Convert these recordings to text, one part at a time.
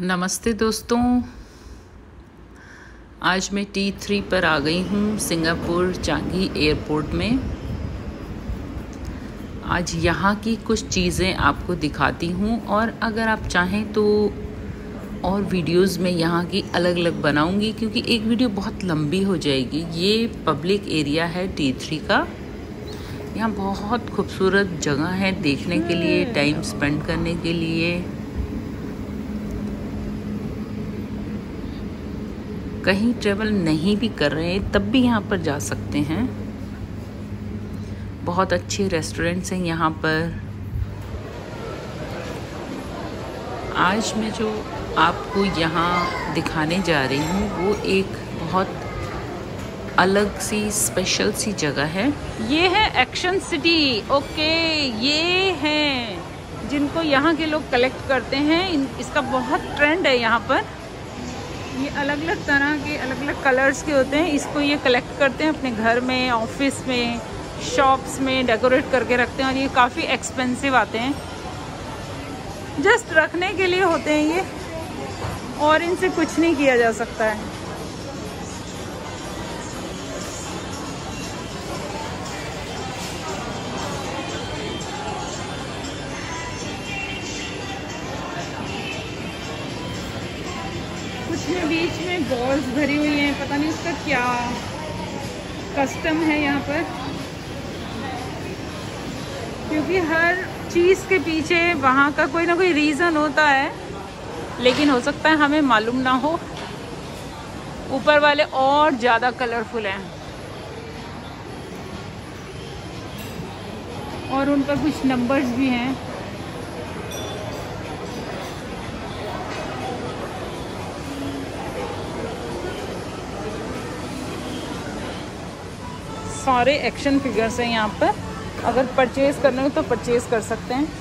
नमस्ते दोस्तों, आज मैं T3 पर आ गई हूँ सिंगापुर चांगी एयरपोर्ट में। आज यहाँ की कुछ चीज़ें आपको दिखाती हूँ और अगर आप चाहें तो और वीडियोस में यहाँ की अलग अलग बनाऊँगी, क्योंकि एक वीडियो बहुत लंबी हो जाएगी। ये पब्लिक एरिया है T3 का। यहाँ बहुत खूबसूरत जगह है देखने के लिए, टाइम स्पेंड करने के लिए। कहीं ट्रेवल नहीं भी कर रहे हैं तब भी यहाँ पर जा सकते हैं। बहुत अच्छे रेस्टोरेंट्स हैं यहाँ पर। आज मैं जो आपको यहाँ दिखाने जा रही हूँ वो एक बहुत अलग सी स्पेशल सी जगह है। ये है एक्शन सिटी। ओके, ये हैं जिनको यहाँ के लोग कलेक्ट करते हैं। इसका बहुत ट्रेंड है यहाँ पर। ये अलग अलग तरह के अलग अलग कलर्स के होते हैं। इसको ये कलेक्ट करते हैं अपने घर में, ऑफिस में, शॉप्स में डेकोरेट करके रखते हैं और ये काफ़ी एक्सपेंसिव आते हैं। जस्ट रखने के लिए होते हैं ये, और इनसे कुछ नहीं किया जा सकता है। कुछ में बीच में बॉल्स भरी हुई हैं, पता नहीं उसका क्या कस्टम है यहाँ पर, क्योंकि हर चीज़ के पीछे वहाँ का कोई ना कोई रीज़न होता है, लेकिन हो सकता है हमें मालूम ना हो। ऊपर वाले और ज़्यादा कलरफुल हैं और उन पर कुछ नंबर्स भी हैं। सारे एक्शन फिगर्स हैं यहाँ पर। अगर परचेज़ करना हो तो परचेज़ कर सकते हैं।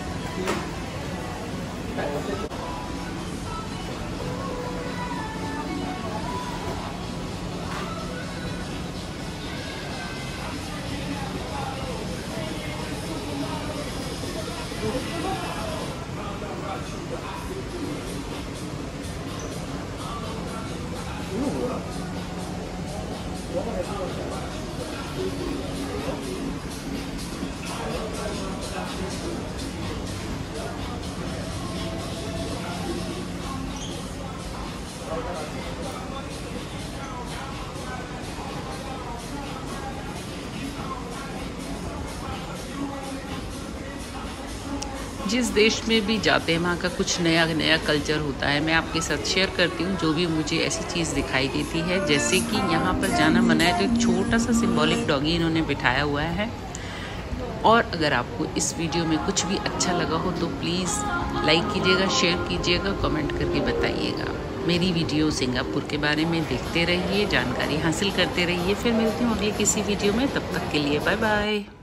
जिस देश में भी जाते हैं वहाँ का कुछ नया नया कल्चर होता है। मैं आपके साथ शेयर करती हूँ जो भी मुझे ऐसी चीज़ दिखाई देती है। जैसे कि यहाँ पर जाना मना है तो एक छोटा सा सिंबॉलिक डॉगी इन्होंने बिठाया हुआ है। और अगर आपको इस वीडियो में कुछ भी अच्छा लगा हो तो प्लीज़ लाइक कीजिएगा, शेयर कीजिएगा, कमेंट करके बताइएगा। मेरी वीडियो सिंगापुर के बारे में देखते रहिए, जानकारी हासिल करते रहिए। फिर मिलती हूँ अगले किसी वीडियो में, तब तक के लिए बाय बाय।